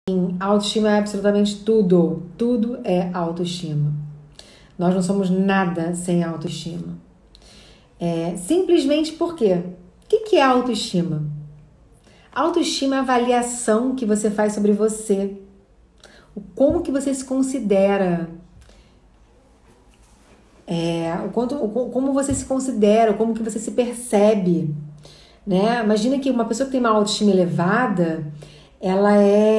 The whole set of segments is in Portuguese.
Autoestima é absolutamente tudo. Tudo é autoestima. Nós não somos nada sem autoestima. Simplesmente por quê? O que é autoestima? Autoestima é a avaliação que você faz sobre você. Como que você se considera. Como você se considera, como que você se percebe. Né? Imagina que uma pessoa que tem uma autoestima elevada, ela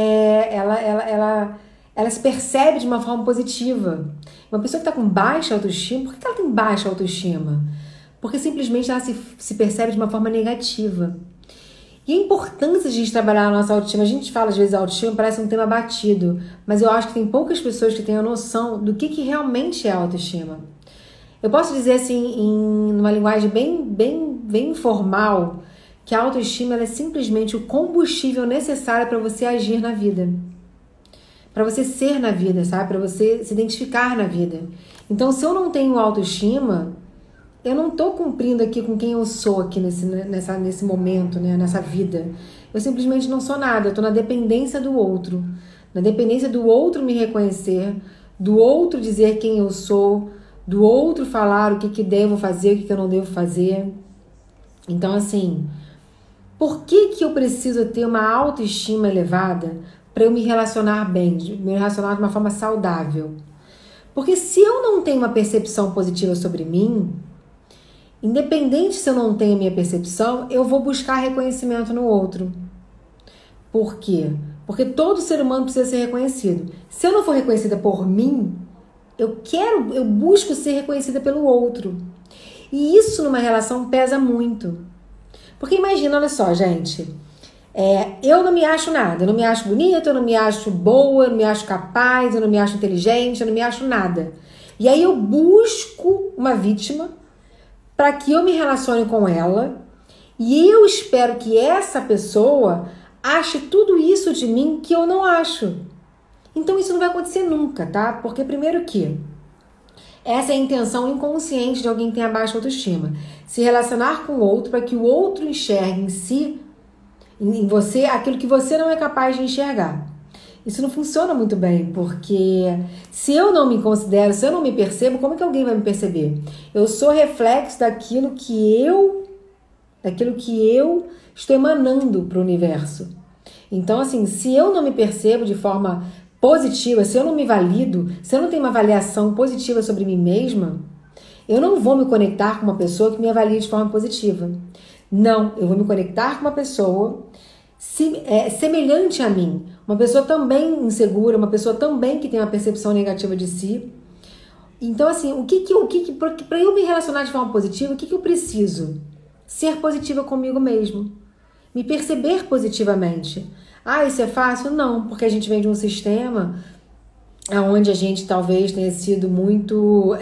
se percebe de uma forma positiva. Uma pessoa que está com baixa autoestima, por que ela tem baixa autoestima? Porque simplesmente ela se percebe de uma forma negativa. E a importância de a gente trabalhar a nossa autoestima, a gente fala às vezes a autoestima, parece um tema batido, mas eu acho que tem poucas pessoas que têm a noção do que realmente é a autoestima. Eu posso dizer assim, numa linguagem bem informal, que a autoestima ela é simplesmente o combustível necessário para você agir na vida. Para você ser na vida, sabe? Para você se identificar na vida. Então, se eu não tenho autoestima, eu não estou cumprindo aqui com quem eu sou aqui nesse momento, né? Nessa vida. Eu simplesmente não sou nada. Eu estou na dependência do outro. Na dependência do outro me reconhecer, do outro dizer quem eu sou, do outro falar o que devo fazer, o que eu não devo fazer. Então, assim, por que eu preciso ter uma autoestima elevada para eu me relacionar bem, me relacionar de uma forma saudável? Porque se eu não tenho uma percepção positiva sobre mim, independente se eu não tenho a minha percepção, eu vou buscar reconhecimento no outro. Por quê? Porque todo ser humano precisa ser reconhecido. Se eu não for reconhecida por mim, eu busco ser reconhecida pelo outro. E isso numa relação pesa muito. Porque imagina, olha só, gente, eu não me acho nada, eu não me acho bonita, eu não me acho boa, eu não me acho capaz, eu não me acho inteligente, eu não me acho nada. E aí eu busco uma vítima para que eu me relacione com ela e eu espero que essa pessoa ache tudo isso de mim que eu não acho. Então isso não vai acontecer nunca, tá? Porque primeiro que essa é a intenção inconsciente de alguém que tem a baixa autoestima. Se relacionar com o outro para que o outro enxergue em si, em você, aquilo que você não é capaz de enxergar. Isso não funciona muito bem, porque se eu não me considero, se eu não me percebo, como é que alguém vai me perceber? Eu sou reflexo daquilo que eu estou emanando para o universo. Então, assim, se eu não me percebo de forma positiva, se eu não me valido, se eu não tenho uma avaliação positiva sobre mim mesma, eu não vou me conectar com uma pessoa que me avalie de forma positiva. Não, eu vou me conectar com uma pessoa semelhante a mim, uma pessoa também insegura, uma pessoa também que tem uma percepção negativa de si. Então, assim, para eu me relacionar de forma positiva, o que eu preciso? Ser positiva comigo mesmo. Me perceber positivamente. Isso é fácil? Não, porque a gente vem de um sistema onde a gente talvez tenha sido muito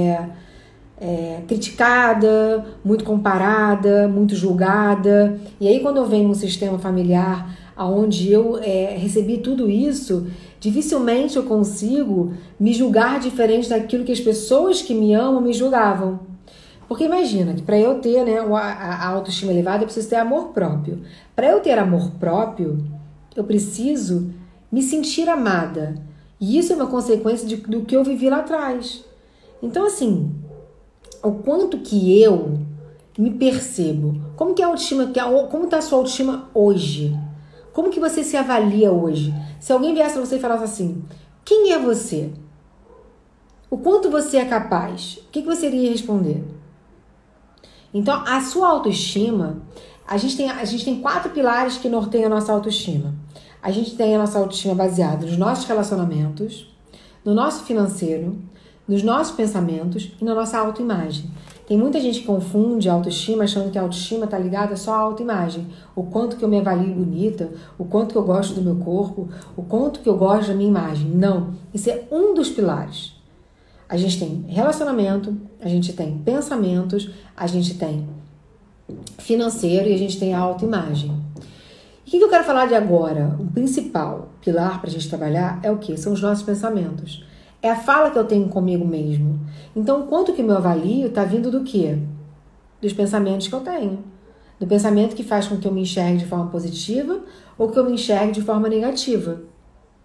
criticada, muito comparada, muito julgada. E aí quando eu venho num sistema familiar onde eu recebi tudo isso, dificilmente eu consigo me julgar diferente daquilo que as pessoas que me amam me julgavam. Porque imagina que para eu ter a autoestima elevada, eu preciso ter amor próprio. Para eu ter amor próprio, eu preciso me sentir amada. E isso é uma consequência do que eu vivi lá atrás. Então, assim, o quanto que eu me percebo. Como que a autoestima, como está a sua autoestima hoje? Como que você se avalia hoje? Se alguém viesse para você e falasse assim, quem é você? O quanto você é capaz? O que você iria responder? Então, a sua autoestima, a gente tem 4 pilares que norteiam a nossa autoestima. A gente tem a nossa autoestima baseada nos nossos relacionamentos, no nosso financeiro, nos nossos pensamentos e na nossa autoimagem. Tem muita gente que confunde a autoestima achando que a autoestima está ligada só à autoimagem. O quanto que eu me avalio bonita, o quanto que eu gosto do meu corpo, o quanto que eu gosto da minha imagem. Não, isso é um dos pilares. A gente tem relacionamento, a gente tem pensamentos, a gente tem financeiro e a gente tem a autoimagem. E o que eu quero falar de agora? O principal pilar para a gente trabalhar é o quê? São os nossos pensamentos. É a fala que eu tenho comigo mesmo. Então, o quanto que eu me avalio está vindo do quê? Dos pensamentos que eu tenho. Do pensamento que faz com que eu me enxergue de forma positiva ou que eu me enxergue de forma negativa.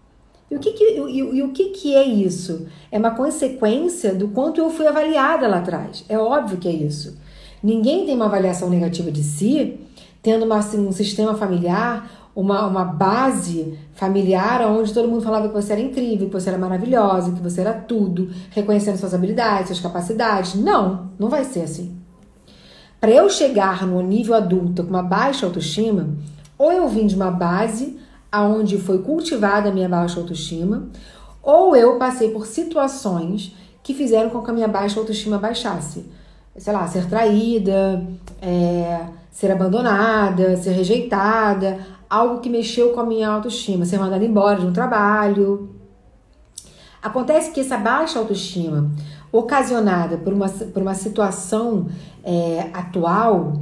E o que é isso? É uma consequência do quanto eu fui avaliada lá atrás. É óbvio que é isso. Ninguém tem uma avaliação negativa de si, tendo um sistema familiar, uma base familiar onde todo mundo falava que você era incrível, que você era maravilhosa, que você era tudo, reconhecendo suas habilidades, suas capacidades. Não vai ser assim. Para eu chegar no nível adulto com uma baixa autoestima, ou eu vim de uma base aonde foi cultivada a minha baixa autoestima, ou eu passei por situações que fizeram com que a minha baixa autoestima baixasse. Sei lá, ser traída, ser abandonada, ser rejeitada, algo que mexeu com a minha autoestima, ser mandada embora de um trabalho. Acontece que essa baixa autoestima, ocasionada por uma situação atual,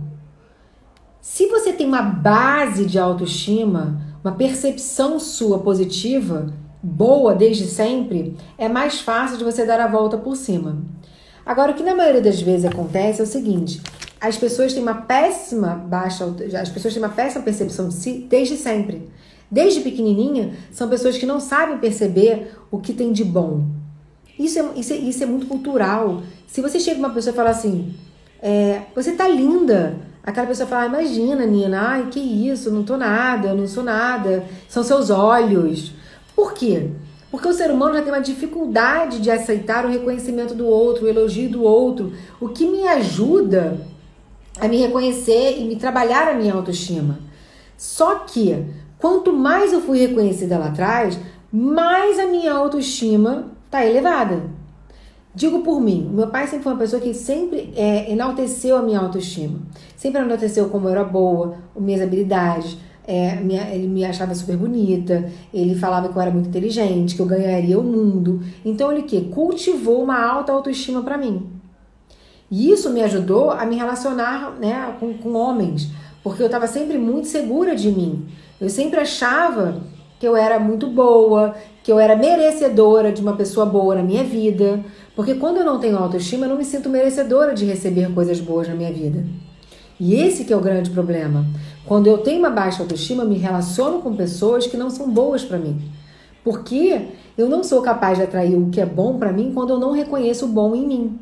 se você tem uma base de autoestima, uma percepção sua positiva, boa desde sempre, é mais fácil de você dar a volta por cima. Agora, o que na maioria das vezes acontece é o seguinte: as pessoas têm uma péssima percepção de si desde sempre. Desde pequenininha, são pessoas que não sabem perceber o que tem de bom. Isso é muito cultural. Se você chega uma pessoa e fala assim, você tá linda, aquela pessoa fala, imagina, Nina, ai, que isso, eu não sou nada, são seus olhos. Por quê? Porque o ser humano já tem uma dificuldade de aceitar o reconhecimento do outro, o elogio do outro, o que me ajuda a me reconhecer e me trabalhar a minha autoestima. Só que, quanto mais eu fui reconhecida lá atrás, mais a minha autoestima está elevada. Digo por mim, meu pai sempre foi uma pessoa que sempre enalteceu a minha autoestima. Sempre enalteceu como eu era boa, minhas habilidades. Ele me achava super bonita, ele falava que eu era muito inteligente, que eu ganharia o mundo. Então ele cultivou uma alta autoestima para mim. E isso me ajudou a me relacionar, né, com homens, porque eu estava sempre muito segura de mim. Eu sempre achava que eu era muito boa, que eu era merecedora de uma pessoa boa na minha vida. Porque quando eu não tenho autoestima, eu não me sinto merecedora de receber coisas boas na minha vida. E esse que é o grande problema. Quando eu tenho uma baixa autoestima, eu me relaciono com pessoas que não são boas para mim. Porque eu não sou capaz de atrair o que é bom para mim quando eu não reconheço o bom em mim.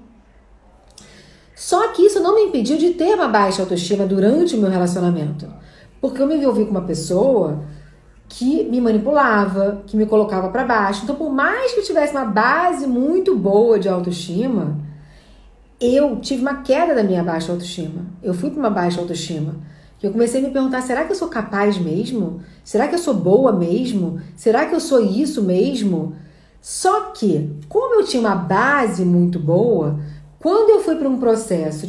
Só que isso não me impediu de ter uma baixa autoestima durante o meu relacionamento. Porque eu me envolvi com uma pessoa que me manipulava, que me colocava para baixo. Então, por mais que eu tivesse uma base muito boa de autoestima, eu tive uma queda da minha baixa autoestima. Eu fui para uma baixa autoestima. Eu comecei a me perguntar, será que eu sou capaz mesmo? Será que eu sou boa mesmo? Será que eu sou isso mesmo? Só que, como eu tinha uma base muito boa, quando eu fui para um processo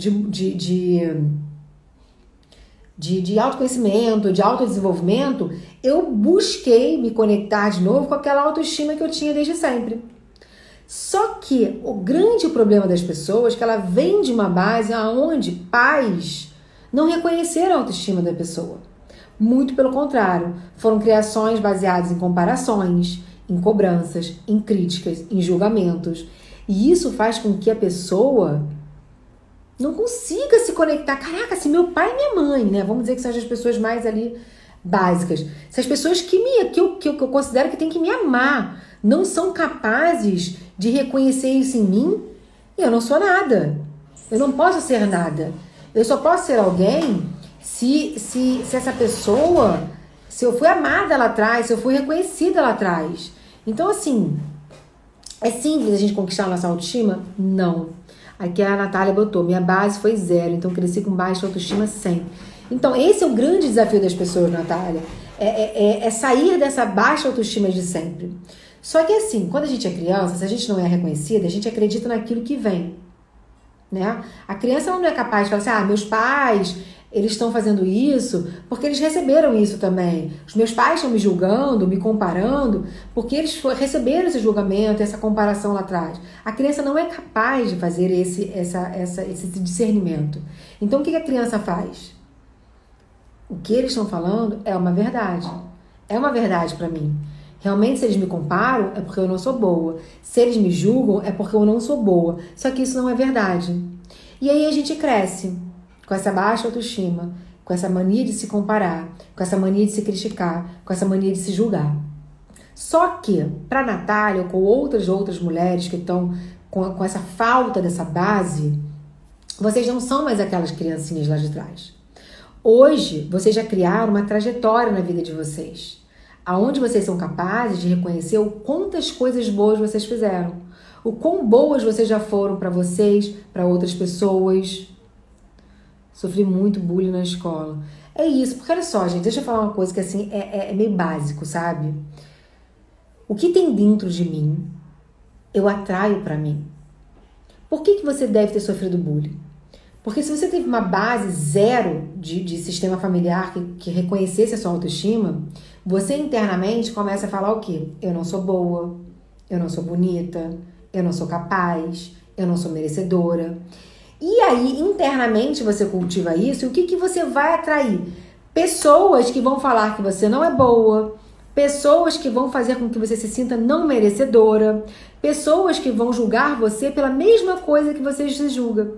de autoconhecimento, de autodesenvolvimento, eu busquei me conectar de novo com aquela autoestima que eu tinha desde sempre. Só que o grande problema das pessoas é que ela vem de uma base onde pais não reconheceram a autoestima da pessoa. Muito pelo contrário, foram criações baseadas em comparações, em cobranças, em críticas, em julgamentos. E isso faz com que a pessoa não consiga se conectar. Caraca, se meu pai e minha mãe, né? Vamos dizer que são as pessoas mais ali básicas. Se as pessoas que eu considero que tem que me amar não são capazes de reconhecer isso em mim, eu não sou nada. Eu não posso ser nada. Eu só posso ser alguém se essa pessoa, se eu fui amada lá atrás, se eu fui reconhecida lá atrás. Então, assim, é simples a gente conquistar a nossa autoestima? Não. Aqui a Natália botou, minha base foi 0, então cresci com baixa autoestima sempre. Então, esse é o grande desafio das pessoas, Natália. É sair dessa baixa autoestima de sempre. Só que assim, quando a gente é criança, se a gente não é reconhecida, a gente acredita naquilo que vem, né? A criança não é capaz de falar assim, meus pais, eles estão fazendo isso porque eles receberam isso também. Os meus pais estão me julgando, me comparando, porque eles receberam esse julgamento, essa comparação lá atrás. A criança não é capaz de fazer esse discernimento. Então, o que a criança faz? O que eles estão falando é uma verdade. É uma verdade para mim. Realmente, se eles me comparam, é porque eu não sou boa. Se eles me julgam, é porque eu não sou boa. Só que isso não é verdade. E aí a gente cresce com essa baixa autoestima, com essa mania de se comparar, com essa mania de se criticar, com essa mania de se julgar. Só que, para Natália, ou com outras mulheres que estão com essa falta dessa base, vocês não são mais aquelas criancinhas lá de trás. Hoje, vocês já criaram uma trajetória na vida de vocês, aonde vocês são capazes de reconhecer o quantas coisas boas vocês fizeram, o quão boas vocês já foram para vocês, para outras pessoas. Sofri muito bullying na escola. É isso, porque olha só, gente, deixa eu falar uma coisa que assim é meio básico, sabe? O que tem dentro de mim, eu atraio para mim. Por que você deve ter sofrido bullying? Porque se você teve uma base zero de sistema familiar que reconhecesse a sua autoestima, você internamente começa a falar o quê? Eu não sou boa, eu não sou bonita, eu não sou capaz, eu não sou merecedora. E aí, internamente, você cultiva isso, e o que você vai atrair? Pessoas que vão falar que você não é boa, pessoas que vão fazer com que você se sinta não merecedora, pessoas que vão julgar você pela mesma coisa que você se julga.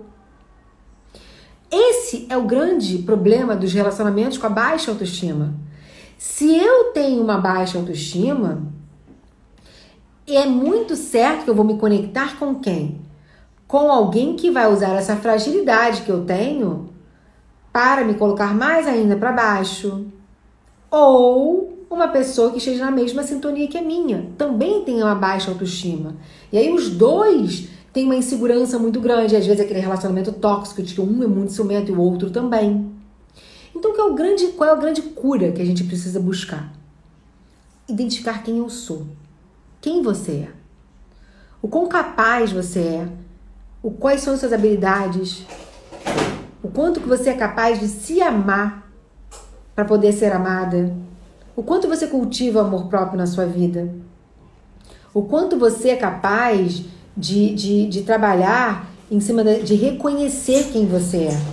Esse é o grande problema dos relacionamentos com a baixa autoestima. Se eu tenho uma baixa autoestima, é muito certo que eu vou me conectar com quem? Com alguém que vai usar essa fragilidade que eu tenho para me colocar mais ainda para baixo. Ou uma pessoa que esteja na mesma sintonia que a minha, também tem uma baixa autoestima. E aí os dois têm uma insegurança muito grande, às vezes aquele relacionamento tóxico de que um é muito ciumento e o outro também. Então qual é a grande cura que a gente precisa buscar? Identificar quem eu sou. Quem você é. O quão capaz você é. Quais são as suas habilidades. O quanto que você é capaz de se amar para poder ser amada. O quanto você cultiva o amor próprio na sua vida. O quanto você é capaz de trabalhar em cima de reconhecer quem você é.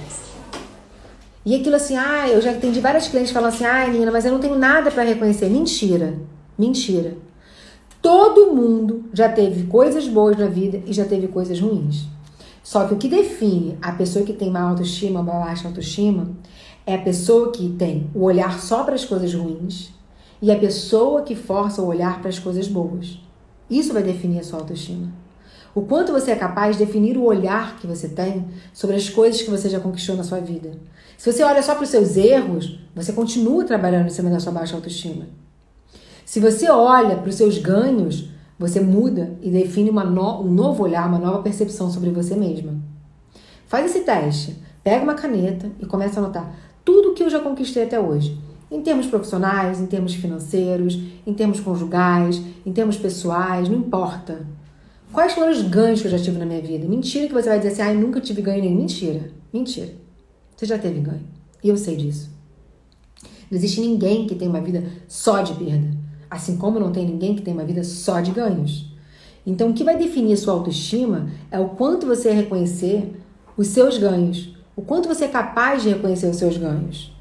E aquilo assim, eu já atendi várias clientes falando assim, menina, mas eu não tenho nada para reconhecer. Mentira, mentira. Todo mundo já teve coisas boas na vida e já teve coisas ruins. Só que o que define a pessoa que tem má autoestima, baixa autoestima, é a pessoa que tem o olhar só para as coisas ruins e a pessoa que força o olhar para as coisas boas. Isso vai definir a sua autoestima. O quanto você é capaz de definir o olhar que você tem sobre as coisas que você já conquistou na sua vida. Se você olha só para os seus erros, você continua trabalhando em cima da sua baixa autoestima. Se você olha para os seus ganhos, você muda e define um novo olhar, uma nova percepção sobre você mesma. Faz esse teste. Pega uma caneta e começa a anotar tudo o que eu já conquistei até hoje. Em termos profissionais, em termos financeiros, em termos conjugais, em termos pessoais, não importa. Quais foram os ganhos que eu já tive na minha vida? Mentira que você vai dizer assim, nunca tive ganho nenhum. Mentira, mentira. Você já teve ganho. E eu sei disso. Não existe ninguém que tenha uma vida só de perda. Assim como não tem ninguém que tenha uma vida só de ganhos. Então, o que vai definir a sua autoestima é o quanto você reconhecer os seus ganhos. O quanto você é capaz de reconhecer os seus ganhos.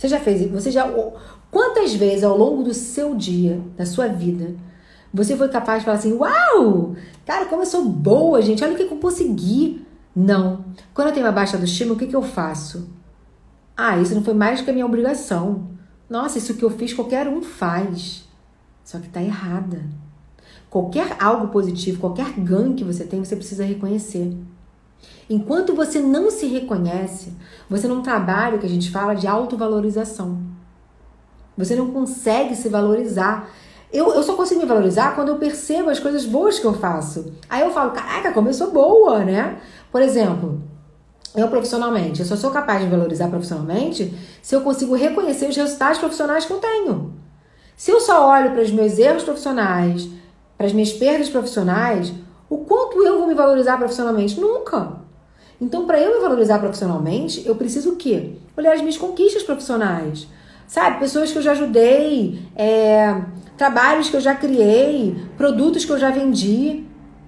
Quantas vezes ao longo do seu dia, da sua vida, você foi capaz de falar assim, uau, cara, como eu sou boa, gente, olha o que eu consegui. Não. Quando eu tenho uma baixa autoestima, o que eu faço? Isso não foi mais do que a minha obrigação. Nossa, isso que eu fiz, qualquer um faz. Só que tá errada. Qualquer algo positivo, qualquer ganho que você tem, você precisa reconhecer. Enquanto você não se reconhece, você não trabalha o que a gente fala de autovalorização. Você não consegue se valorizar. Eu só consigo me valorizar quando eu percebo as coisas boas que eu faço. Aí eu falo, caraca, como eu sou boa, né? Por exemplo, eu profissionalmente, eu só sou capaz de valorizar profissionalmente se eu consigo reconhecer os resultados profissionais que eu tenho. Se eu só olho para os meus erros profissionais, para as minhas perdas profissionais, o quanto eu vou me valorizar profissionalmente? Nunca. Então, para eu me valorizar profissionalmente, eu preciso o quê? Olhar as minhas conquistas profissionais. Sabe? Pessoas que eu já ajudei, trabalhos que eu já criei, produtos que eu já vendi.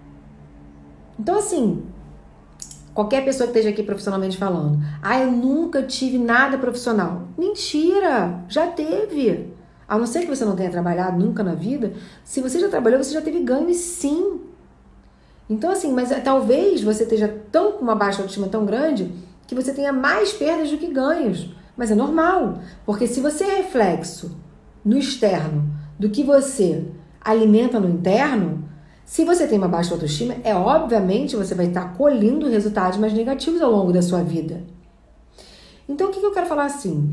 Então, assim, qualquer pessoa que esteja aqui profissionalmente falando, eu nunca tive nada profissional. Mentira! Já teve. A não ser que você não tenha trabalhado nunca na vida, se você já trabalhou, você já teve ganhos, sim. Então, assim, mas talvez você esteja com uma baixa autoestima tão grande que você tenha mais perdas do que ganhos. Mas é normal, porque se você é reflexo no externo do que você alimenta no interno, se você tem uma baixa autoestima, obviamente você vai estar colhendo resultados mais negativos ao longo da sua vida. Então, o que eu quero falar assim?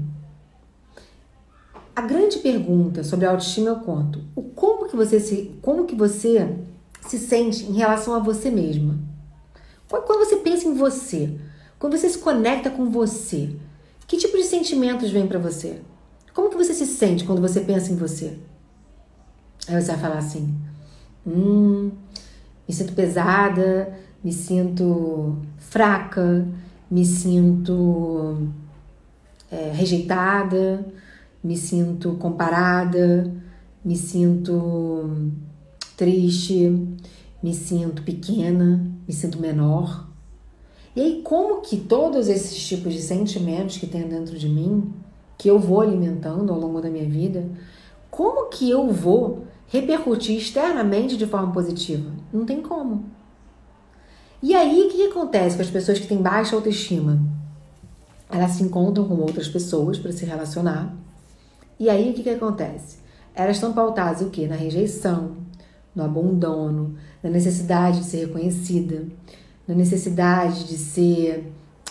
A grande pergunta sobre a autoestima eu conto. Como que você se sente em relação a você mesma? Quando você pensa em você, quando você se conecta com você, que tipo de sentimentos vem pra você? Como que você se sente quando você pensa em você? Aí você vai falar assim, me sinto pesada, me sinto fraca, me sinto rejeitada, me sinto comparada, me sinto triste, me sinto pequena, me sinto menor. E aí, como que todos esses tipos de sentimentos que tem dentro de mim, que eu vou alimentando ao longo da minha vida, como que eu vou repercutir externamente de forma positiva? Não tem como. E aí, o que acontece com as pessoas que têm baixa autoestima? Elas se encontram com outras pessoas para se relacionar. E aí, o que acontece? Elas estão pautadas o quê? Na rejeição, no abandono, na necessidade de ser reconhecida, na necessidade de ser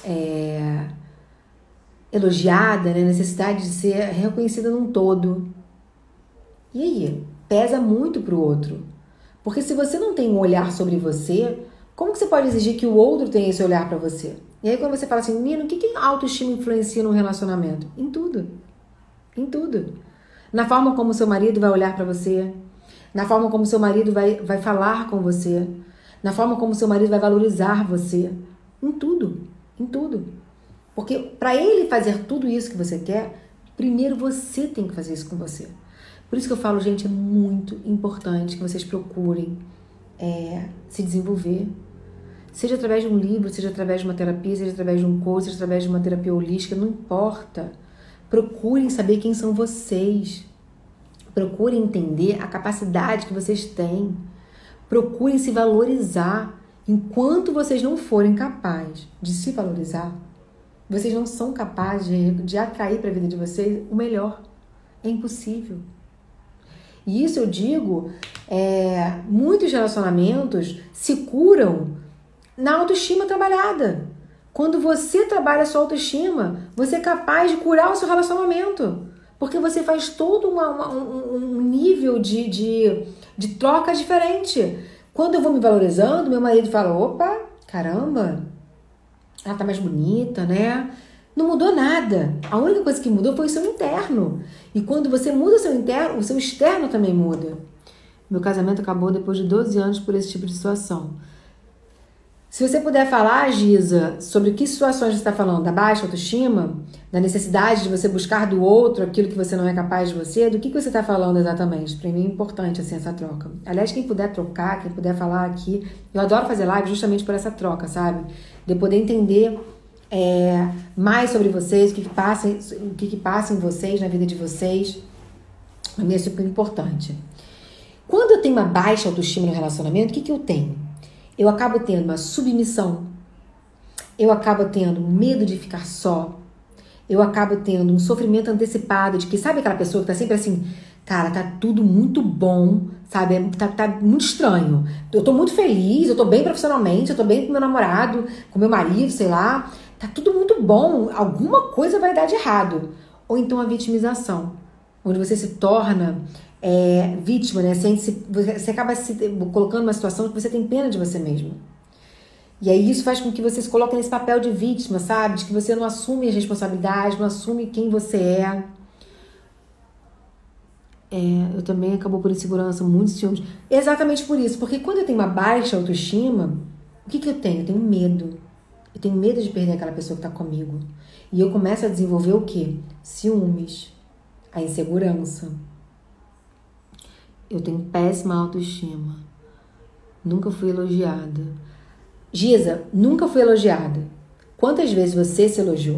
elogiada, na necessidade de ser reconhecida num todo. E aí? Pesa muito pro outro. Porque se você não tem um olhar sobre você, como que você pode exigir que o outro tenha esse olhar para você? E aí quando você fala assim, Nino, o que a autoestima influencia no relacionamento? Em tudo. Em tudo. Na forma como seu marido vai olhar para você, na forma como seu marido vai falar com você, na forma como seu marido vai valorizar você. Em tudo. Em tudo. Porque para ele fazer tudo isso que você quer, primeiro você tem que fazer isso com você. Por isso que eu falo, gente, é muito importante que vocês procurem se desenvolver. Seja através de um livro, seja através de uma terapia, seja através de um curso, seja através de uma terapia holística, não importa. Procurem saber quem são vocês. Procurem entender a capacidade que vocês têm. Procurem se valorizar. Enquanto vocês não forem capazes de se valorizar, vocês não são capazes de atrair para a vida de vocês o melhor. É impossível. E isso eu digo, muitos relacionamentos se curam na autoestima trabalhada. Quando você trabalha a sua autoestima, você é capaz de curar o seu relacionamento. Porque você faz todo um nível de troca diferente. Quando eu vou me valorizando, meu marido fala, opa, caramba, ela tá mais bonita, né? Não mudou nada. A única coisa que mudou foi o seu interno. E quando você muda o seu interno, o seu externo também muda. Meu casamento acabou depois de 12 anos por esse tipo de situação. Se você puder falar, Giza, sobre que situações você está falando, da baixa autoestima, da necessidade de você buscar do outro aquilo que você não é capaz de você, do que você está falando exatamente? Para mim é importante assim, essa troca. Aliás, quem puder trocar, quem puder falar aqui, eu adoro fazer live justamente por essa troca, sabe? De eu poder entender mais sobre vocês, o que passa em vocês, na vida de vocês. Para mim é super importante. Quando eu tenho uma baixa autoestima no relacionamento, o que eu tenho? Eu acabo tendo uma submissão, eu acabo tendo medo de ficar só, eu acabo tendo um sofrimento antecipado de que, sabe aquela pessoa que tá sempre assim, cara, tá tudo muito bom, sabe, tá muito estranho, eu tô muito feliz, eu tô bem profissionalmente, eu tô bem com meu namorado, com meu marido, sei lá, tá tudo muito bom, alguma coisa vai dar de errado. Ou então a vitimização, onde você se torna vítima, né? Você acaba se colocando numa situação que você tem pena de você mesmo. E aí isso faz com que você se coloque nesse papel de vítima, sabe? De que você não assume as responsabilidades, não assume quem você é. Eu também acabou por insegurança, muitos ciúmes. Exatamente por isso, porque quando eu tenho uma baixa autoestima, o que eu tenho? Eu tenho medo. Eu tenho medo de perder aquela pessoa que está comigo. E eu começo a desenvolver o quê? Ciúmes, a insegurança. Eu tenho péssima autoestima. Nunca fui elogiada. Giza, nunca fui elogiada. Quantas vezes você se elogiou?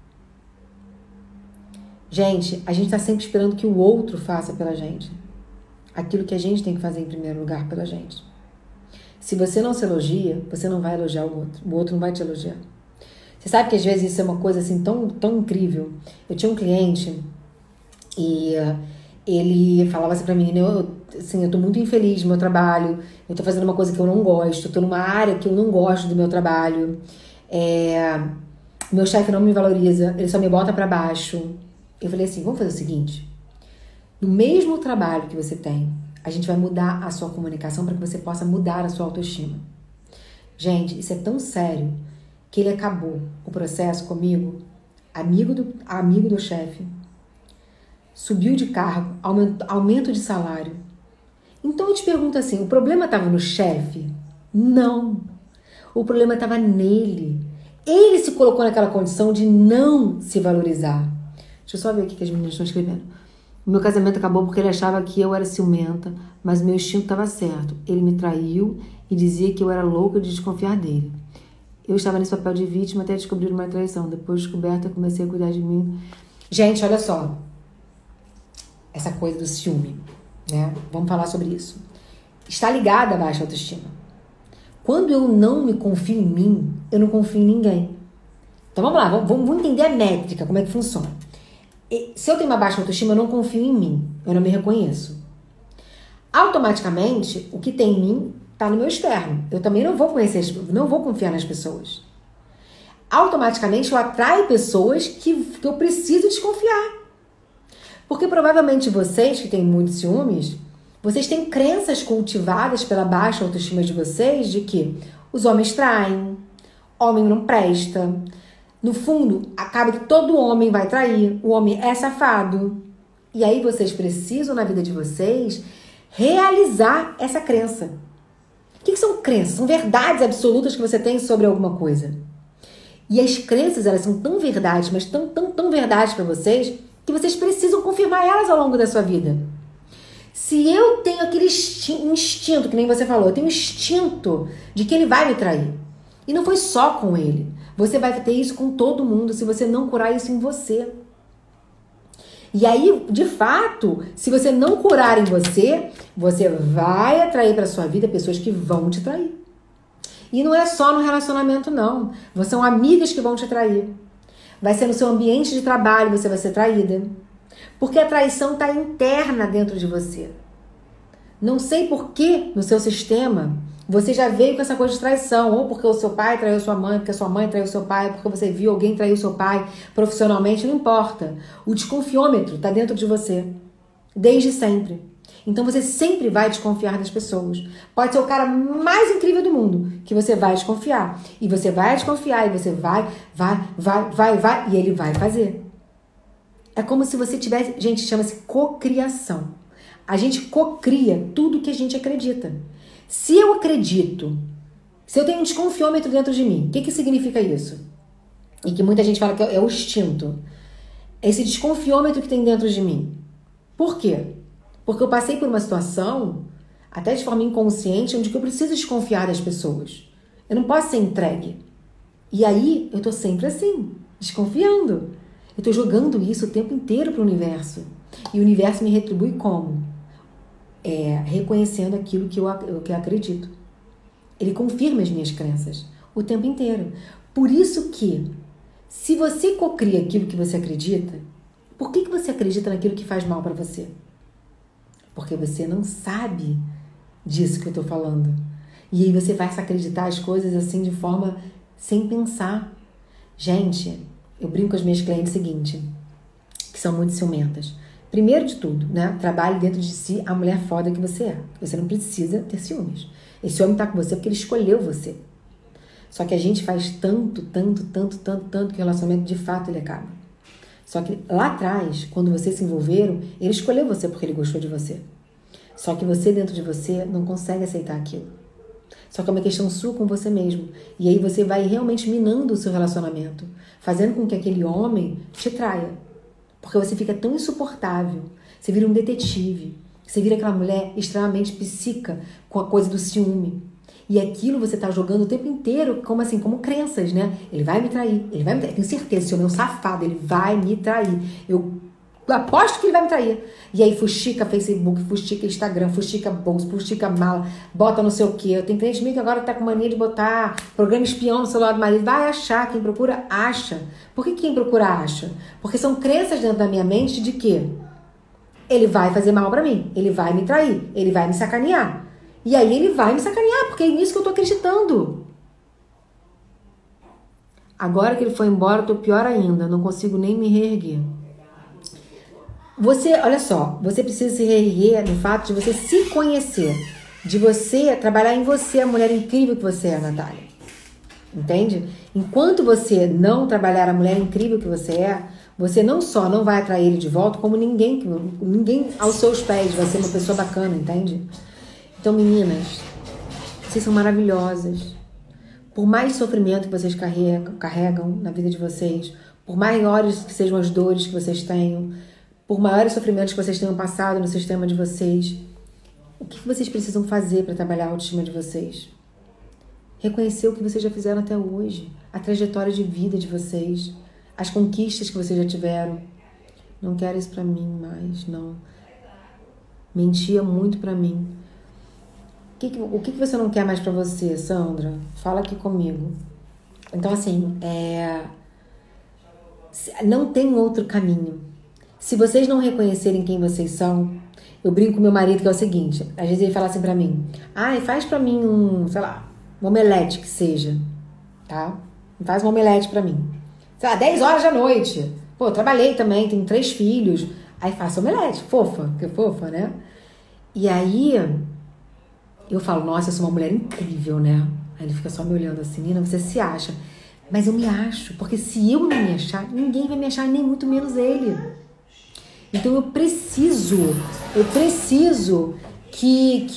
Gente, a gente tá sempre esperando que o outro faça pela gente. Aquilo que a gente tem que fazer em primeiro lugar pela gente. Se você não se elogia, você não vai elogiar o outro. O outro não vai te elogiar. Você sabe que às vezes isso é uma coisa assim tão incrível. Eu tinha um cliente e ele falava assim pra mim, né, eu tô muito infeliz no meu trabalho, eu tô fazendo uma coisa que eu não gosto, eu tô numa área que eu não gosto do meu trabalho, meu chefe não me valoriza, ele só me bota pra baixo. Eu falei assim, vamos fazer o seguinte, no mesmo trabalho que você tem, a gente vai mudar a sua comunicação para que você possa mudar a sua autoestima. Gente, isso é tão sério que ele acabou o processo comigo, amigo do chefe, subiu de cargo, aumento de salário. Então eu te pergunto assim, o problema estava no chefe? Não. O problema estava nele. Ele se colocou naquela condição de não se valorizar. Deixa eu só ver o que as meninas estão escrevendo. O meu casamento acabou porque ele achava que eu era ciumenta, mas meu instinto estava certo. Ele me traiu e dizia que eu era louca de desconfiar dele. Eu estava nesse papel de vítima até descobrir uma traição. Depois de descoberta, eu comecei a cuidar de mim. Gente, olha só. Essa coisa do ciúme, né? Vamos falar sobre isso. Está ligada à baixa autoestima. Quando eu não me confio em mim, eu não confio em ninguém. Então vamos lá, vamos entender a métrica, como é que funciona. Se eu tenho uma baixa autoestima, eu não confio em mim, eu não me reconheço. Automaticamente, o que tem em mim está no meu externo. Eu também não vou confiar nas pessoas. Automaticamente, eu atraio pessoas que eu preciso desconfiar. Porque provavelmente vocês que têm muitos ciúmes, vocês têm crenças cultivadas pela baixa autoestima de vocês de que os homens traem, homem não presta. No fundo, acaba que todo homem vai trair, o homem é safado. E aí vocês precisam, na vida de vocês, realizar essa crença. O que são crenças? São verdades absolutas que você tem sobre alguma coisa. E as crenças, elas são tão verdades, mas tão verdades para vocês, que vocês precisam confirmar elas ao longo da sua vida. Se eu tenho aquele instinto, que nem você falou, eu tenho um instinto de que ele vai me trair. E não foi só com ele. Você vai ter isso com todo mundo se você não curar isso em você. E aí, de fato, se você não curar em você, você vai atrair para sua vida pessoas que vão te trair. E não é só no relacionamento, não. São amigas que vão te trair. Vai ser no seu ambiente de trabalho, você vai ser traída. Porque a traição está interna dentro de você. Não sei por que no seu sistema você já veio com essa coisa de traição, ou porque o seu pai traiu sua mãe, porque a sua mãe traiu seu pai, porque você viu alguém trair o seu pai profissionalmente, não importa. O desconfiômetro está dentro de você, desde sempre. Então você sempre vai desconfiar das pessoas. Pode ser o cara mais incrível do mundo, que você vai desconfiar. E você vai desconfiar, e você vai, e ele vai fazer. É como se você tivesse... Gente, chama-se cocriação. A gente cocria tudo que a gente acredita. Se eu acredito, se eu tenho um desconfiômetro dentro de mim, o que significa isso? E que muita gente fala que é o instinto. Esse desconfiômetro que tem dentro de mim. Por quê? Porque eu passei por uma situação, até de forma inconsciente, onde eu preciso desconfiar das pessoas. Eu não posso ser entregue. E aí, eu tô sempre assim, desconfiando. Eu tô jogando isso o tempo inteiro pro universo. E o universo me retribui como? Reconhecendo aquilo que eu acredito. Ele confirma as minhas crenças o tempo inteiro. Por isso que, se você cocria aquilo que você acredita, por que você acredita naquilo que faz mal para você? Porque você não sabe disso que eu tô falando. E aí você vai se acreditar as coisas assim de forma sem pensar. Gente, eu brinco com as minhas clientes o seguinte, que são muito ciumentas. Primeiro de tudo, né? Trabalhe dentro de si a mulher foda que você é. Você não precisa ter ciúmes. Esse homem tá com você porque ele escolheu você. Só que a gente faz tanto que o relacionamento de fato ele acaba. Só que lá atrás, quando vocês se envolveram, ele escolheu você porque ele gostou de você. Só que você dentro de você não consegue aceitar aquilo. Só que é uma questão sua com você mesmo. E aí você vai realmente minando o seu relacionamento, fazendo com que aquele homem te traia. Porque você fica tão insuportável, você vira um detetive, você vira aquela mulher extremamente psíquica com a coisa do ciúme. E aquilo você tá jogando o tempo inteiro como assim, como crenças, né? Ele vai me trair, tenho certeza, esse homem é um safado, ele vai me trair. Eu aposto que ele vai me trair. E aí fuxica Facebook, fuxica Instagram, fuxica bolsa, fuxica mala, bota não sei o quê. Eu tenho cliente meu que agora tá com mania de botar programa espião no celular do marido. Vai achar, quem procura acha. Por que quem procura acha? Porque são crenças dentro da minha mente de que ele vai fazer mal pra mim, ele vai me trair, ele vai me sacanear. E aí ele vai me sacanear, porque é nisso que eu tô acreditando. Agora que ele foi embora, eu tô pior ainda, não consigo nem me reerguer. Você, olha só, você precisa se reerguer no fato de você se conhecer, de você trabalhar em você, a mulher incrível que você é, Natália. Entende? Enquanto você não trabalhar a mulher incrível que você não só não vai atrair ele de volta, como ninguém aos seus pés vai ser uma pessoa bacana, entende? Então, meninas, vocês são maravilhosas. Por mais sofrimento que vocês carregam na vida de vocês, por maiores que sejam as dores que vocês tenham, por maiores sofrimentos que vocês tenham passado no sistema de vocês, o que vocês precisam fazer para trabalhar a autoestima de vocês? Reconhecer o que vocês já fizeram até hoje, a trajetória de vida de vocês, as conquistas que vocês já tiveram. Não quero isso pra mim mais, não. Mentia muito pra mim. O que você não quer mais pra você, Sandra? Fala aqui comigo. Então, assim, não tem outro caminho. Se vocês não reconhecerem quem vocês são, eu brinco com meu marido que é o seguinte, às vezes ele fala assim pra mim, faz pra mim um omelete que seja, tá? Faz um omelete pra mim. 10 horas da noite. Pô, eu trabalhei também, tenho 3 filhos. Aí faço omelete, fofa, que fofa, né? E aí eu falo, nossa, eu sou uma mulher incrível, né? Aí ele fica só me olhando assim, Nina, você se acha. Mas eu me acho, porque se eu não me achar, ninguém vai me achar, nem muito menos ele. Então eu preciso que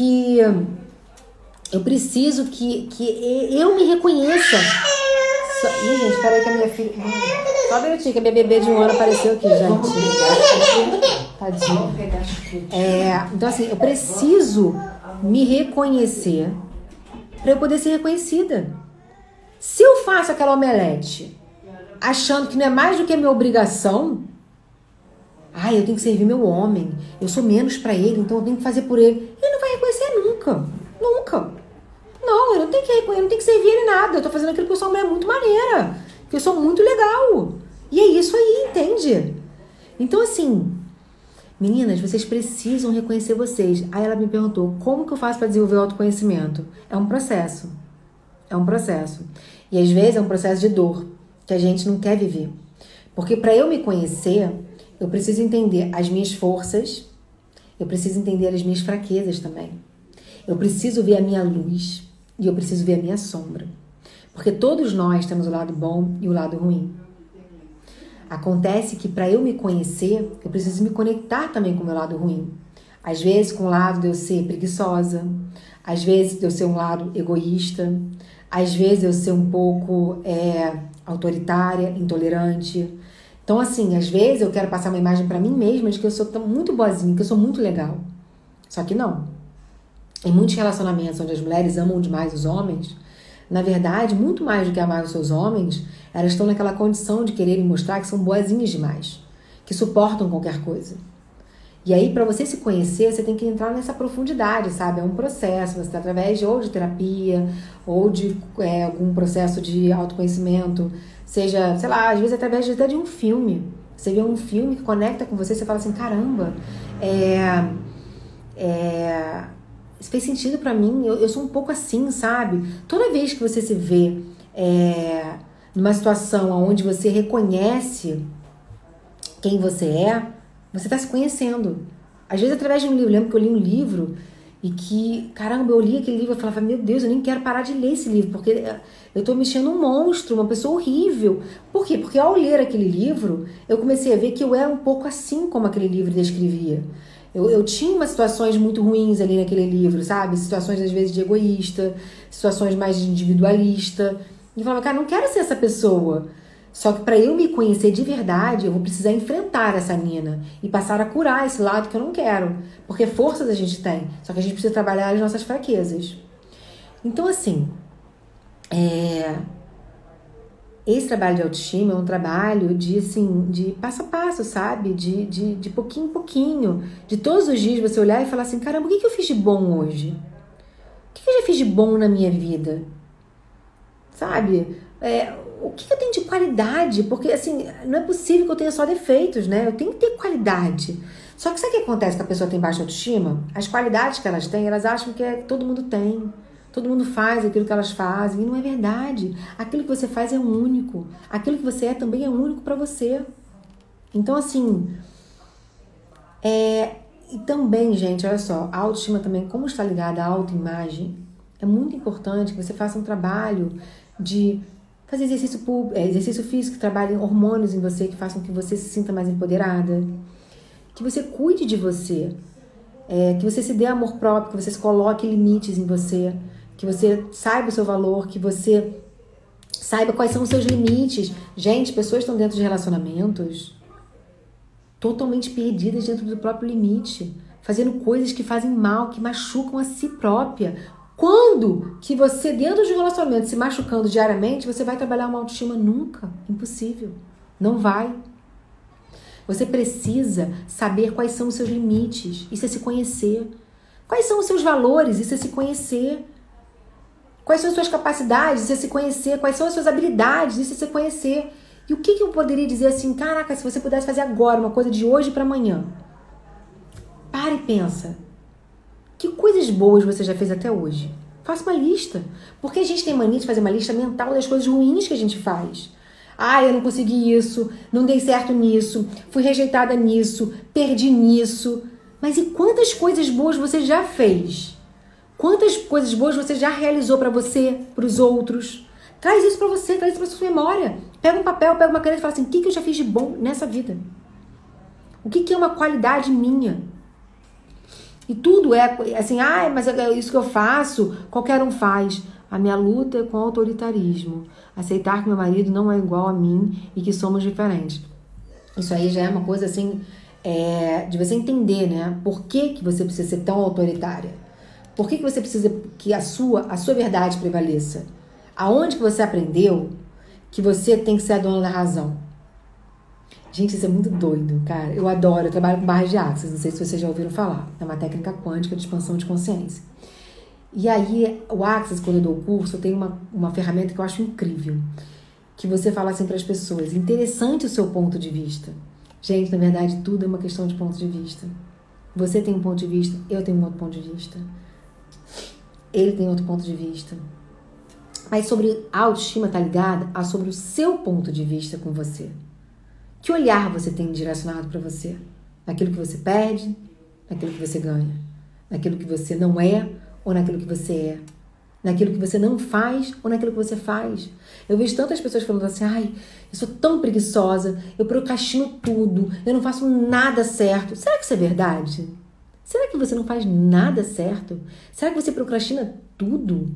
eu me reconheça. Ih, gente, peraí que a minha filha... Só um minutinho, que a minha bebê de 1 ano apareceu aqui, gente. Tadinho. Então assim, eu preciso me reconhecer para eu poder ser reconhecida. Se eu faço aquela omelete achando que não é mais do que a minha obrigação, eu tenho que servir meu homem, eu sou menos pra ele, então eu tenho que fazer por ele. Ele não vai reconhecer nunca. Nunca. Não, eu não tenho que servir ele nada. Eu tô fazendo aquilo porque eu sou uma mulher muito maneira, que eu sou muito legal. E é isso aí, entende? Então, assim, meninas, vocês precisam reconhecer vocês. Aí ela me perguntou, como que eu faço para desenvolver o autoconhecimento? É um processo. É um processo. E às vezes é um processo de dor, que a gente não quer viver. Porque para eu me conhecer, eu preciso entender as minhas forças, eu preciso entender as minhas fraquezas também. Eu preciso ver a minha luz e eu preciso ver a minha sombra. Porque todos nós temos o lado bom e o lado ruim. Acontece que para eu me conhecer, eu preciso me conectar também com o meu lado ruim. Às vezes com o lado de eu ser preguiçosa, às vezes de eu ser um lado egoísta, às vezes de eu ser um pouco autoritária, intolerante. Então, assim, às vezes eu quero passar uma imagem pra mim mesma de que eu sou muito boazinha, que eu sou muito legal. Só que não. Em muitos relacionamentos onde as mulheres amam demais os homens, na verdade, muito mais do que amar os seus homens, elas estão naquela condição de quererem mostrar que são boazinhas demais, que suportam qualquer coisa. E aí, pra você se conhecer, você tem que entrar nessa profundidade, sabe? É um processo, você está através ou de terapia, ou de algum processo de autoconhecimento, seja, sei lá, às vezes através até de um filme. Você vê um filme que conecta com você, você fala assim, caramba, isso fez sentido pra mim, eu sou um pouco assim, sabe? Toda vez que você se vê numa situação onde você reconhece quem você é, você tá se conhecendo. Às vezes através de um livro, eu lembro que eu li um livro e que, caramba, eu li aquele livro e falava, meu Deus, eu nem quero parar de ler esse livro, porque eu tô mexendo um monstro, uma pessoa horrível. Por quê? Porque ao ler aquele livro, eu comecei a ver que eu era um pouco assim como aquele livro descrevia. Eu tinha umas situações muito ruins ali naquele livro, sabe? Situações às vezes de egoísta, situações mais de individualista. E eu falava, cara, não quero ser essa pessoa. Só que para eu me conhecer de verdade, eu vou precisar enfrentar essa Nina e passar a curar esse lado que eu não quero. Porque forças a gente tem, só que a gente precisa trabalhar as nossas fraquezas. Então, assim, esse trabalho de autoestima é um trabalho de passo a passo, sabe? De pouquinho em pouquinho. De todos os dias você olhar e falar assim, caramba, o que eu fiz de bom hoje? O que eu já fiz de bom na minha vida? Sabe? O que eu tenho de qualidade? Porque, assim, não é possível que eu tenha só defeitos, né? Eu tenho que ter qualidade. Só que sabe o que acontece com a pessoa que tem baixa autoestima? As qualidades que elas têm, elas acham que todo mundo tem. Todo mundo faz aquilo que elas fazem. E não é verdade. Aquilo que você faz é único. Aquilo que você é também é único para você. Então, assim... E também, gente, olha só. A autoestima também, como está ligada à autoimagem, é muito importante que você faça um trabalho de fazer exercício físico, que trabalhe hormônios em você, que façam que você se sinta mais empoderada. Que você cuide de você. Que você se dê amor próprio, que você se coloque limites em você. Que você saiba o seu valor, que você saiba quais são os seus limites. Gente, pessoas estão dentro de relacionamentos totalmente perdidas dentro do próprio limite, fazendo coisas que fazem mal, que machucam a si própria. Quando que você, dentro de um relacionamento, se machucando diariamente, você vai trabalhar uma autoestima? Nunca. Impossível. Não vai. Você precisa saber quais são os seus limites. Isso é se conhecer. Quais são os seus valores? Isso é se conhecer. Quais são as suas capacidades? Isso é se conhecer. Quais são as suas habilidades? Isso é se conhecer. E o que eu poderia dizer assim, caraca, se você pudesse fazer agora uma coisa de hoje para amanhã? Para e pensa. Que coisas boas você já fez até hoje? Faça uma lista. Porque a gente tem mania de fazer uma lista mental das coisas ruins que a gente faz. Ah, eu não consegui isso, não dei certo nisso, fui rejeitada nisso, perdi nisso. Mas e quantas coisas boas você já fez? Quantas coisas boas você já realizou para você, para os outros? Traz isso para você, traz isso para sua memória. Pega um papel, pega uma caneta e fala assim, o que eu já fiz de bom nessa vida? O que é uma qualidade minha? E tudo é assim, mas é isso que eu faço, qualquer um faz. A minha luta é com o autoritarismo. Aceitar que meu marido não é igual a mim e que somos diferentes. Isso aí já é uma coisa assim, de você entender, né? Por que você precisa ser tão autoritária? Por que você precisa que a sua verdade prevaleça? Aonde que você aprendeu que você tem que ser a dona da razão? Gente, isso é muito doido, cara. Eu adoro, eu trabalho com barras de Access, não sei se vocês já ouviram falar. É uma técnica quântica de expansão de consciência. E aí, o Access, quando eu dou o curso, eu tenho uma ferramenta que eu acho incrível. Que você fala assim para as pessoas, interessante o seu ponto de vista. Gente, na verdade, tudo é uma questão de ponto de vista. Você tem um ponto de vista, eu tenho um outro ponto de vista. Ele tem outro ponto de vista. Mas sobre a autoestima tá ligada a sobre o seu ponto de vista com você. Que olhar você tem direcionado para você? Naquilo que você perde, naquilo que você ganha, naquilo que você não é ou naquilo que você é, naquilo que você não faz ou naquilo que você faz. Eu vejo tantas pessoas falando assim, eu sou tão preguiçosa, eu procrastino tudo, eu não faço nada certo. Será que isso é verdade? Será que você não faz nada certo? Será que você procrastina tudo?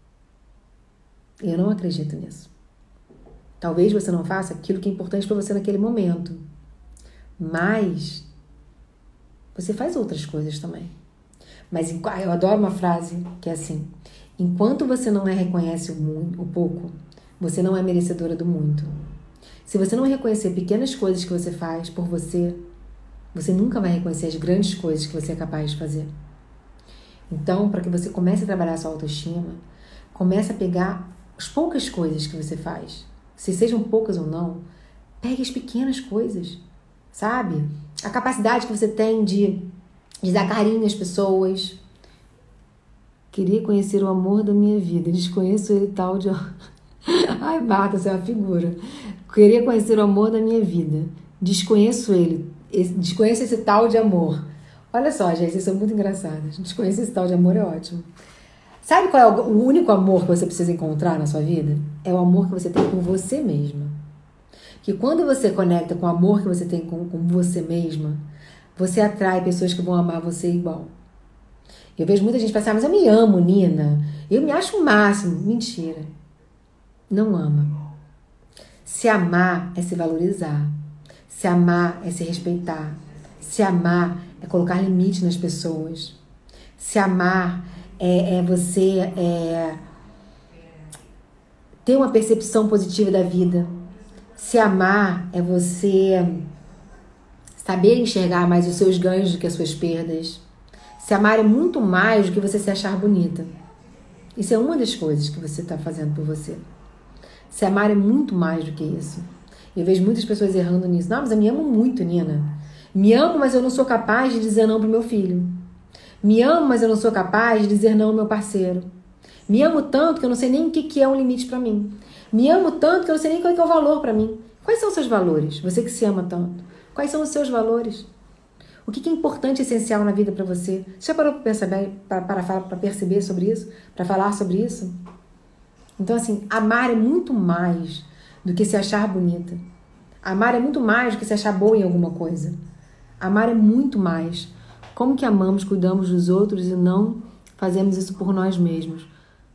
Eu não acredito nisso. Talvez você não faça aquilo que é importante para você naquele momento. Mas você faz outras coisas também. Mas eu adoro uma frase que é assim: enquanto você não reconhece o pouco, você não é merecedora do muito. Se você não reconhecer pequenas coisas que você faz por você, você nunca vai reconhecer as grandes coisas que você é capaz de fazer. Então, para que você comece a trabalhar a sua autoestima, comece a pegar as poucas coisas que você faz. Se sejam poucas ou não, pegue as pequenas coisas, sabe? A capacidade que você tem de dar carinho às pessoas. Queria conhecer o amor da minha vida. Desconheço ele tal de... Ai, Marta, você é uma figura. Queria conhecer o amor da minha vida. Desconheço ele. Desconheço esse tal de amor. Olha só, gente, vocês são muito engraçadas. Desconheço esse tal de amor, é ótimo. Sabe qual é o único amor que você precisa encontrar na sua vida? É o amor que você tem com você mesma. Que quando você conecta com o amor que você tem com você mesma, você atrai pessoas que vão amar você igual. Eu vejo muita gente pensar, mas eu me amo, Nina. Eu me acho o máximo. Mentira. Não ama. Se amar é se valorizar. Se amar é se respeitar. Se amar é colocar limite nas pessoas. Se amar é você ter uma percepção positiva da vida. Se amar é você saber enxergar mais os seus ganhos do que as suas perdas. Se amar é muito mais do que você se achar bonita. Isso é uma das coisas que você está fazendo por você. Se amar é muito mais do que isso. Eu vejo muitas pessoas errando nisso. Não, mas eu me amo muito, Nina. Me amo, mas eu não sou capaz de dizer não pro meu filho. Me amo, mas eu não sou capaz de dizer não ao meu parceiro. Me amo tanto que eu não sei nem o que é um limite para mim. Me amo tanto que eu não sei nem qual é o valor para mim. Quais são os seus valores? Você que se ama tanto. Quais são os seus valores? O que é importante e essencial na vida para você? Você já parou para perceber sobre isso? Para falar sobre isso? Então, assim, amar é muito mais do que se achar bonita. Amar é muito mais do que se achar boa em alguma coisa. Amar é muito mais. Como que amamos, cuidamos dos outros e não fazemos isso por nós mesmos?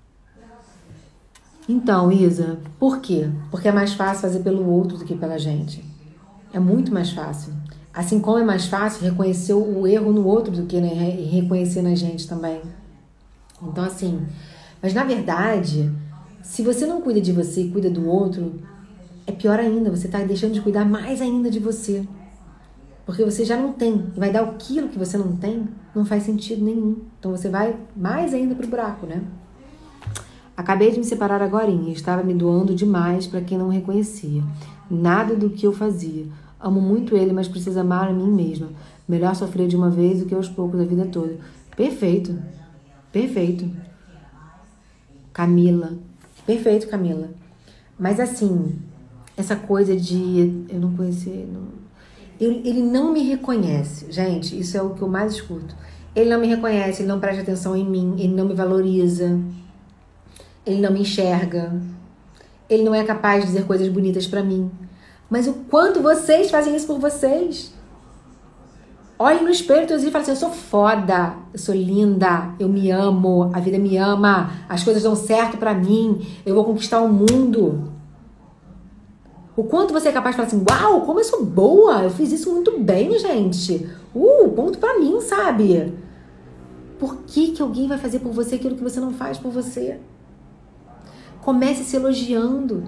Então, Isa, por quê? Porque é mais fácil fazer pelo outro do que pela gente. É muito mais fácil. Assim como é mais fácil reconhecer o erro no outro do que reconhecer na gente também. Então, assim, mas na verdade, se você não cuida de você e cuida do outro, é pior ainda, você está deixando de cuidar mais ainda de você. Porque você já não tem, e vai dar aquilo que você não tem, não faz sentido nenhum. Então você vai mais ainda pro buraco, né? Acabei de me separar agorinha, estava me doando demais para quem não me reconhecia. Nada do que eu fazia. Amo muito ele, mas preciso amar a mim mesma. Melhor sofrer de uma vez do que aos poucos a vida toda. Perfeito. Perfeito. Camila. Perfeito, Camila. Mas assim, essa coisa de eu não conhecer... Ele não me reconhece. Gente, isso é o que eu mais escuto. Ele não me reconhece, ele não presta atenção em mim, ele não me valoriza, ele não me enxerga, ele não é capaz de dizer coisas bonitas pra mim. Mas o quanto vocês fazem isso por vocês? Olhem no espelho e falem assim, eu sou foda, eu sou linda, eu me amo, a vida me ama, as coisas dão certo pra mim, eu vou conquistar o mundo. O quanto você é capaz de falar assim, uau, como eu sou boa, eu fiz isso muito bem, gente. Ponto pra mim, sabe? Por que alguém vai fazer por você aquilo que você não faz por você? Comece se elogiando.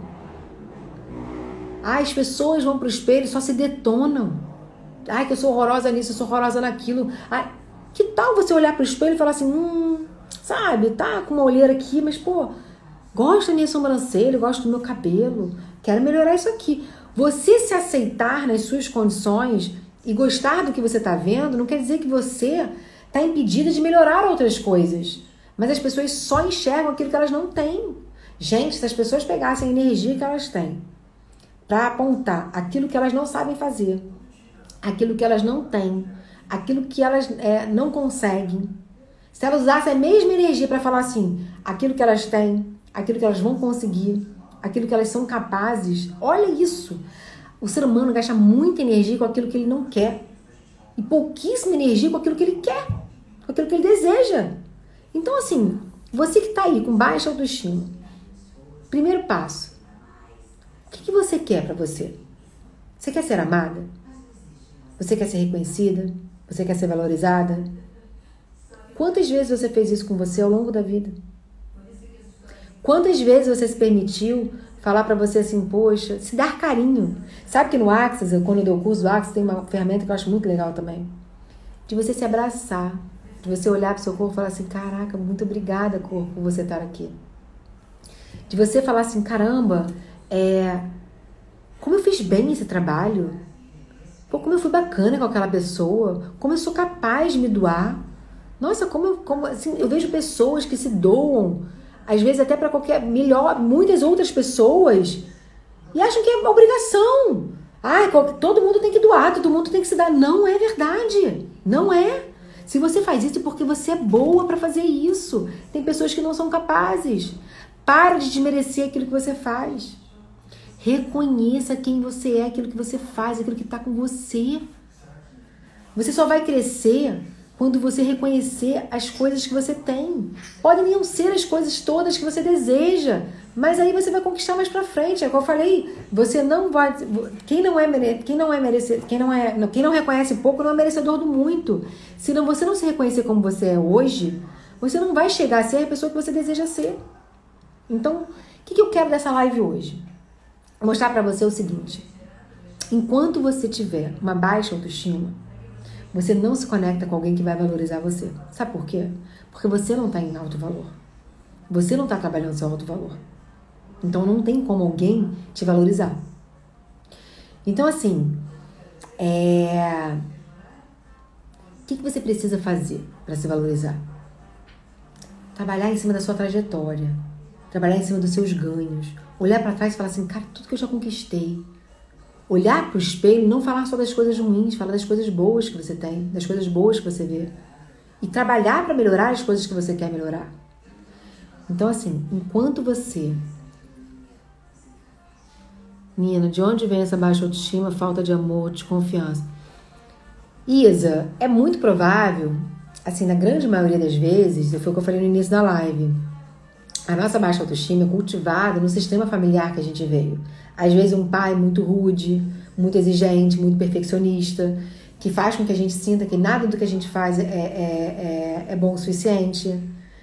As pessoas vão pro espelho e só se detonam. Ai, que eu sou horrorosa nisso, eu sou horrorosa naquilo. Ai, que tal você olhar pro espelho e falar assim, sabe, tá com uma olheira aqui, mas, pô, gosto da minha sobrancelha, gosto do meu cabelo, quero melhorar isso aqui. Você se aceitar nas suas condições e gostar do que você tá vendo, não quer dizer que você tá impedida de melhorar outras coisas. Mas as pessoas só enxergam aquilo que elas não têm. Gente, se as pessoas pegassem a energia que elas têm para apontar aquilo que elas não sabem fazer, aquilo que elas não têm, aquilo que elas não conseguem, se elas usassem a mesma energia para falar assim, aquilo que elas têm, aquilo que elas vão conseguir, aquilo que elas são capazes, olha isso. O ser humano gasta muita energia com aquilo que ele não quer e pouquíssima energia com aquilo que ele quer, com aquilo que ele deseja. Então, assim, você que está aí com baixa autoestima, primeiro passo, o que você quer para você? Você quer ser amada? Você quer ser reconhecida? Você quer ser valorizada? Quantas vezes você fez isso com você ao longo da vida? Quantas vezes você se permitiu falar pra você assim, poxa, se dar carinho? Sabe que no Access, quando eu dou o curso do Access, tem uma ferramenta que eu acho muito legal também. De você se abraçar, de você olhar pro seu corpo e falar assim, caraca, muito obrigada, corpo, por você estar aqui. De você falar assim, caramba, como eu fiz bem esse trabalho? Pô, como eu fui bacana com aquela pessoa, como eu sou capaz de me doar. Nossa, assim, eu vejo pessoas que se doam, às vezes até para muitas outras pessoas, e acham que é uma obrigação. Todo mundo tem que doar, todo mundo tem que se dar. Não é verdade, não é. Se você faz isso é porque você é boa para fazer isso. Tem pessoas que não são capazes. Para de desmerecer aquilo que você faz. Reconheça quem você é, aquilo que você faz, aquilo que está com você. Você só vai crescer quando você reconhecer as coisas que você tem. Podem não ser as coisas todas que você deseja, mas aí você vai conquistar mais pra frente. É como eu falei, você não vai... Quem não reconhece pouco não é merecedor do muito. Se você não se reconhecer como você é hoje, você não vai chegar a ser a pessoa que você deseja ser. Então, o que eu quero dessa live hoje? Vou mostrar pra você o seguinte. Enquanto você tiver uma baixa autoestima, você não se conecta com alguém que vai valorizar você. Sabe por quê? Porque você não está em alto valor. Você não está trabalhando seu alto valor. Então não tem como alguém te valorizar. Então assim, O que você precisa fazer para se valorizar? Trabalhar em cima da sua trajetória, trabalhar em cima dos seus ganhos, olhar para trás e falar assim, cara, tudo que eu já conquistei. Olhar para o espelho e não falar só das coisas ruins, falar das coisas boas que você tem, das coisas boas que você vê. E trabalhar para melhorar as coisas que você quer melhorar. Então, assim, enquanto você... Nina, de onde vem essa baixa autoestima, falta de amor, desconfiança? Isa, é muito provável, assim, na grande maioria das vezes, foi o que eu falei no início da live, a nossa baixa autoestima é cultivada no sistema familiar que a gente veio. Às vezes um pai muito rude, muito exigente, muito perfeccionista, que faz com que a gente sinta que nada do que a gente faz é bom o suficiente.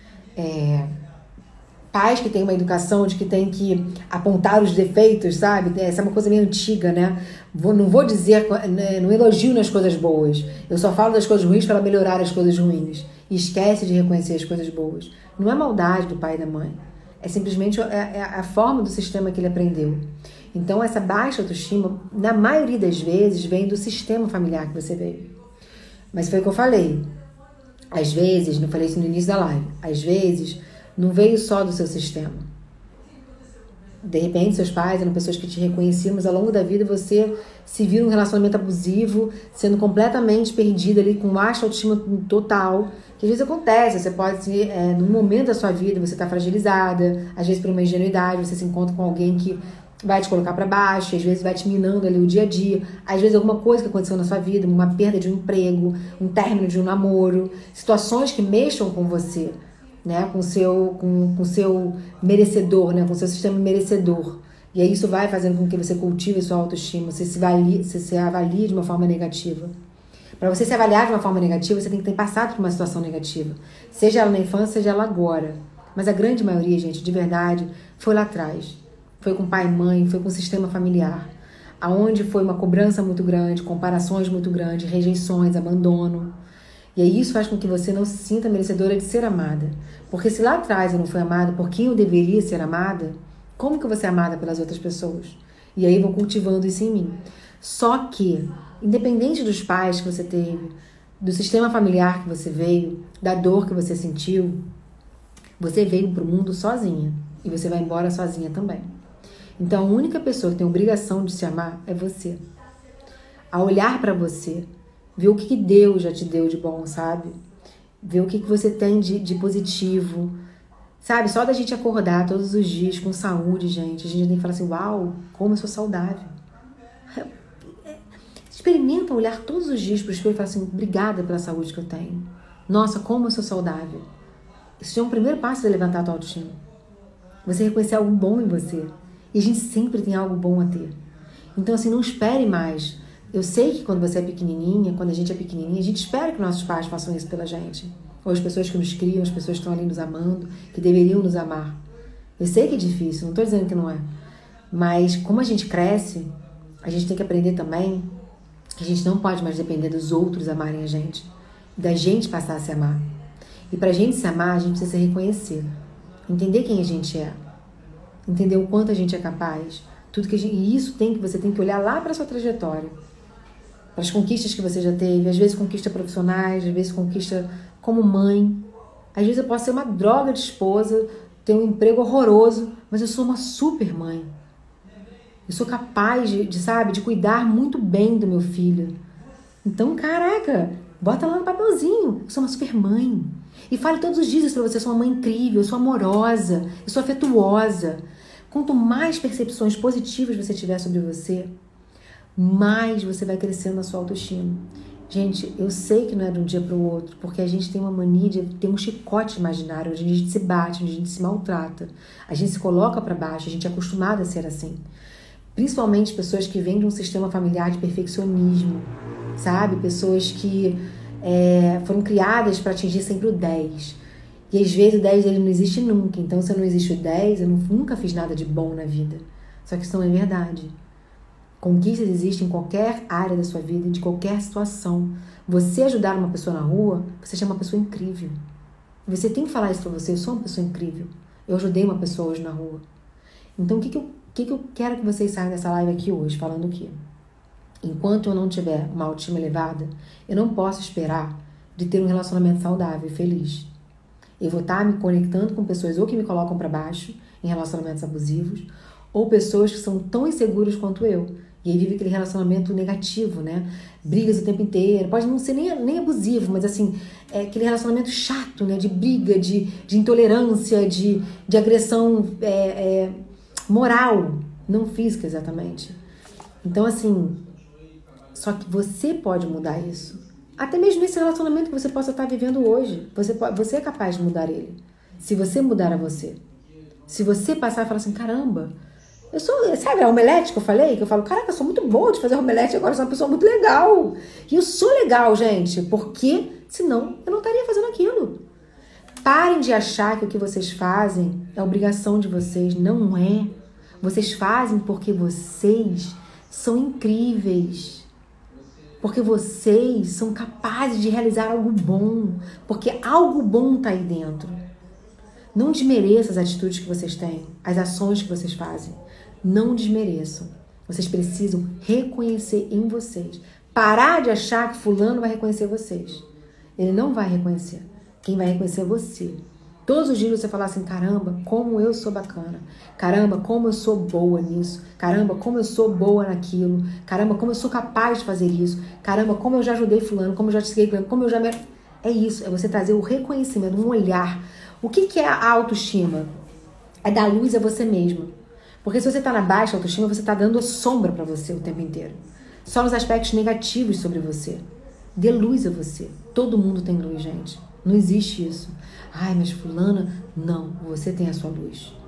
Pais que têm uma educação de que tem que apontar os defeitos, sabe? Essa é uma coisa meio antiga, né? Não vou dizer, não elogio nas coisas boas. Eu só falo das coisas ruins para melhorar as coisas ruins. E esquece de reconhecer as coisas boas. Não é maldade do pai e da mãe. É simplesmente a forma do sistema que ele aprendeu. Então, essa baixa autoestima, na maioria das vezes, vem do sistema familiar que você veio. Mas foi o que eu falei. Às vezes, não falei isso no início da live, às vezes... não veio só do seu sistema. De repente, seus pais eram pessoas que te reconheciam, mas ao longo da vida você se viu num relacionamento abusivo, sendo completamente perdida ali, com baixa autoestima total, que às vezes acontece, você pode ser, num momento da sua vida, você está fragilizada, às vezes por uma ingenuidade, você se encontra com alguém que vai te colocar para baixo, às vezes vai te minando ali o dia a dia, às vezes alguma coisa que aconteceu na sua vida, uma perda de um emprego, um término de um namoro, situações que mexam com você, né, com o seu merecedor, né, com o seu sistema merecedor. E aí isso vai fazendo com que você cultive a sua autoestima, você se avalie de uma forma negativa. Para você se avaliar de uma forma negativa, você tem que ter passado por uma situação negativa. Seja ela na infância, seja ela agora. Mas a grande maioria, gente, de verdade, foi lá atrás. Foi com pai e mãe, foi com o sistema familiar. Aonde foi uma cobrança muito grande, comparações muito grandes, rejeições, abandono. E aí isso faz com que você não se sinta merecedora de ser amada. Porque se lá atrás eu não fui amada por quem eu deveria ser amada, como que eu vou ser amada pelas outras pessoas? E aí vou cultivando isso em mim. Só que, independente dos pais que você teve, do sistema familiar que você veio, da dor que você sentiu, você veio para o mundo sozinha. E você vai embora sozinha também. Então a única pessoa que tem a obrigação de se amar é você. A olhar para você, ver o que Deus já te deu de bom, sabe? Ver o que você tem de positivo, sabe? Só da gente acordar todos os dias com saúde, gente, a gente tem que falar assim, uau, como eu sou saudável. Experimenta olhar todos os dias para o espelho e falar assim, obrigada pela saúde que eu tenho. Nossa, como eu sou saudável. Isso é um primeiro passo de levantar a tua autoestima. Você reconhecer algo bom em você. E a gente sempre tem algo bom a ter. Então, assim, não espere mais. Eu sei que quando você é pequenininha, quando a gente é pequenininha, a gente espera que nossos pais façam isso pela gente. Ou as pessoas que nos criam, as pessoas que estão ali nos amando, que deveriam nos amar. Eu sei que é difícil, não estou dizendo que não é. Mas como a gente cresce, a gente tem que aprender também que a gente não pode mais depender dos outros amarem a gente. Da gente passar a se amar. E pra gente se amar, a gente precisa se reconhecer. Entender quem a gente é. Entender o quanto a gente é capaz. Tudo que e isso você tem que olhar lá para sua trajetória. Para as conquistas que você já teve, às vezes conquista profissionais, às vezes conquista como mãe. Às vezes eu posso ser uma droga de esposa, ter um emprego horroroso, mas eu sou uma super mãe. Eu sou capaz de cuidar muito bem do meu filho. Então, caraca, bota lá no papelzinho, eu sou uma super mãe. E fale todos os dias para você, eu sou uma mãe incrível, eu sou amorosa, eu sou afetuosa. Quanto mais percepções positivas você tiver sobre você, mais você vai crescendo na sua autoestima. Gente, eu sei que não é de um dia para o outro, porque a gente tem uma mania de ter um chicote imaginário, onde a gente se bate, onde a gente se maltrata. A gente se coloca para baixo, a gente é acostumado a ser assim. Principalmente pessoas que vêm de um sistema familiar de perfeccionismo, sabe? Pessoas que foram criadas para atingir sempre o 10. E às vezes o 10 dele não existe nunca. Então, se não existe o 10, eu nunca fiz nada de bom na vida. Só que isso não é verdade. Conquistas existem em qualquer área da sua vida, de qualquer situação. Você ajudar uma pessoa na rua, você chama uma pessoa incrível. Você tem que falar isso pra você, eu sou uma pessoa incrível. Eu ajudei uma pessoa hoje na rua. Então, o que eu quero que vocês saiam dessa live aqui hoje, falando o quê? Enquanto eu não tiver uma autoestima elevada, eu não posso esperar de ter um relacionamento saudável e feliz. Eu vou estar me conectando com pessoas ou que me colocam para baixo em relacionamentos abusivos, ou pessoas que são tão inseguras quanto eu. E aí vive aquele relacionamento negativo, né? Brigas o tempo inteiro. Pode não ser nem abusivo, mas assim, é aquele relacionamento chato, né? De briga, de intolerância, de agressão moral, não física exatamente. Então, assim, só que você pode mudar isso. Até mesmo nesse relacionamento que você possa estar vivendo hoje. Você é capaz de mudar ele. Se você mudar a você. Se você passar e falar assim, caramba, eu sou, sabe a omelete que eu falei? Que eu falo, caraca, eu sou muito boa de fazer omelete, agora eu sou uma pessoa muito legal. E eu sou legal, gente, porque senão eu não estaria fazendo aquilo. Parem de achar que o que vocês fazem é obrigação de vocês. Não é. Vocês fazem porque vocês são incríveis. Porque vocês são capazes de realizar algo bom. Porque algo bom está aí dentro. Não desmereça as atitudes que vocês têm, as ações que vocês fazem. Não desmereçam. Vocês precisam reconhecer em vocês. Parar de achar que fulano vai reconhecer vocês. Ele não vai reconhecer. Quem vai reconhecer é você. Todos os dias você falar assim, caramba, como eu sou bacana. Caramba, como eu sou boa nisso. Caramba, como eu sou boa naquilo. Caramba, como eu sou capaz de fazer isso. Caramba, como eu já ajudei fulano, como eu já te segui fulano, como eu já... É isso, é você trazer o reconhecimento, um olhar. O que é a autoestima? É dar luz a você mesmo. Porque se você está na baixa autoestima, você está dando sombra para você o tempo inteiro. Só nos aspectos negativos sobre você. Dê luz a você. Todo mundo tem luz, gente. Não existe isso. Ai, mas fulana... Não, você tem a sua luz.